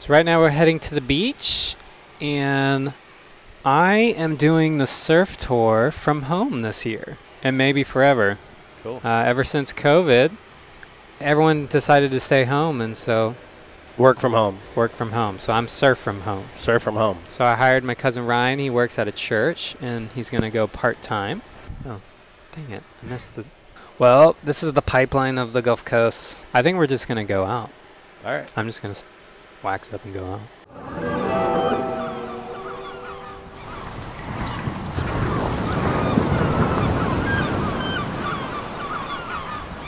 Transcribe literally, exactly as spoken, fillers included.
So right now we're heading to the beach, and I am doing the surf tour from home this year, and maybe forever. Cool. Uh, ever since COVID, everyone decided to stay home, and so Work from home. work from home. So I'm surf from home. Surf from home. So I hired my cousin Ryan. He works at a church, and he's going to go part-time. Oh, dang it. I missed the... Well, this is the pipeline of the Gulf Coast. I think we're just going to go out. All right. I'm just going to wax up and go out.